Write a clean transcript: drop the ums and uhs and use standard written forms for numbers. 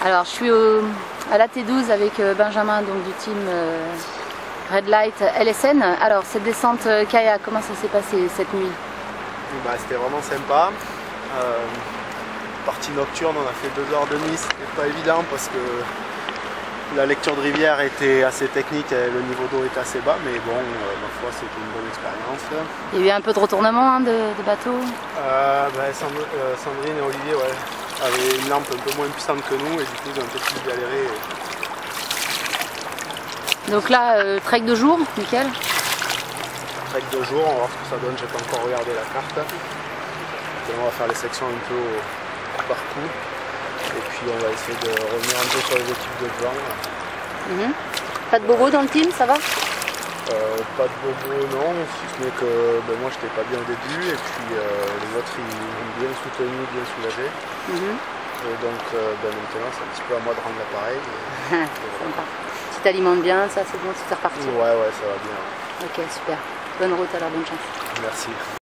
Alors je suis à la T12 avec Benjamin, donc du team Red Light LSN. Alors cette descente kayak, comment ça s'est passé cette nuit? C'était vraiment sympa. Partie nocturne, on a fait 2h30, c'était pas évident parce que la lecture de rivière était assez technique et le niveau d'eau était assez bas, mais bon, ma foi, c'était une bonne expérience. Il y a eu un peu de retournement de bateau? Sandrine et Olivier avaient une lampe un peu moins puissante que nous et du coup ils ont un peu plus galéré. Donc là, trek de jour, nickel. Trek de jour, on va voir ce que ça donne, j'ai pas encore regardé la carte. Et on va faire les sections un peu au parcours. Et puis on va essayer de revenir un peu sur les équipes de devant. Pas de bobo dans le team, ça va? Pas de bobo, non, si ce n'est que moi j'étais pas bien au début et puis les autres ils m'ont bien soutenu, bien soulagé. Et donc maintenant c'est un petit peu à moi de rendre l'appareil. Sympa. Si t'alimentes bien, ça c'est bon, c'est reparti. Ouais, ça va bien. Ok, super. Bonne route alors, bonne chance. Merci.